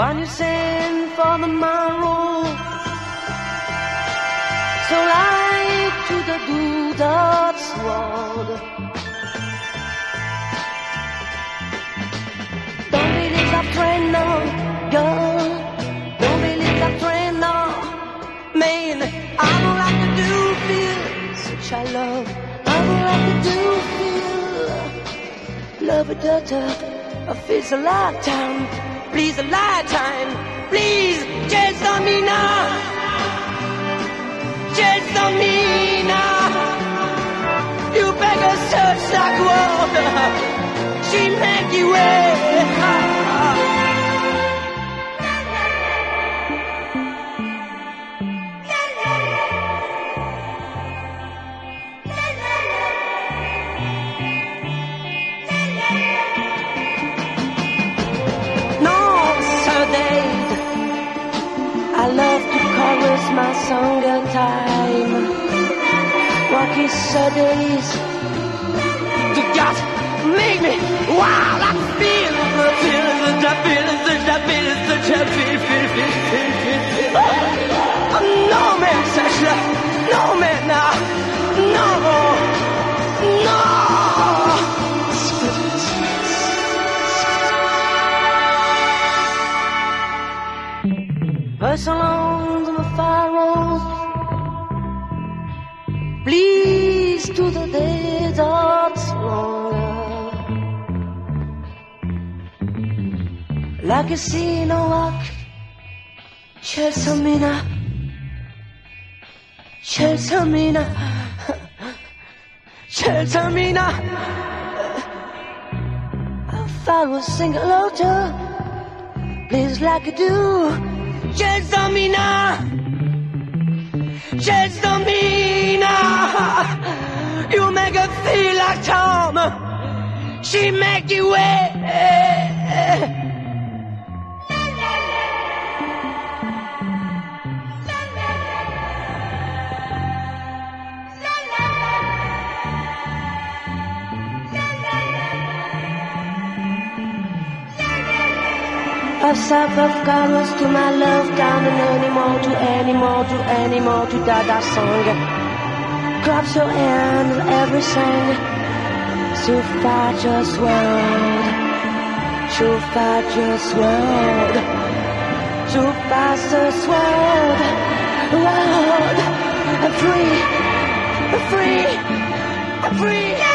when you send for the morrow. So like to the doodar's sword. Don't believe a friend, no, girl. Don't believe a friend, no, man. I don't like to do feel such a love. I don't like to do feel love a daughter. I feel a lifetime. Please a lifetime. Please, just on me now. Just on me now. You beg her search like water. She make you wait. I love to chorus my song at time. Rocky Sundays, the got make me wild. I feel the feelings, the feelings, the feelings, the feelings. No man says that, no man now, no, no. Pass along to the far road, please to the deserts longer. Like you see no walk, Chelsamina, Chelsamina, Chelsamina. If I was single loader, please like you do. Just on me now, just on me now. You make her feel like Tom. She make you wait. Of south of colors to my love down and anymore to anymore to anymore to Dada song. Clap your hand every song. So far just world. So far just world. So fast just world. World. I'm free. I'm free. I'm free.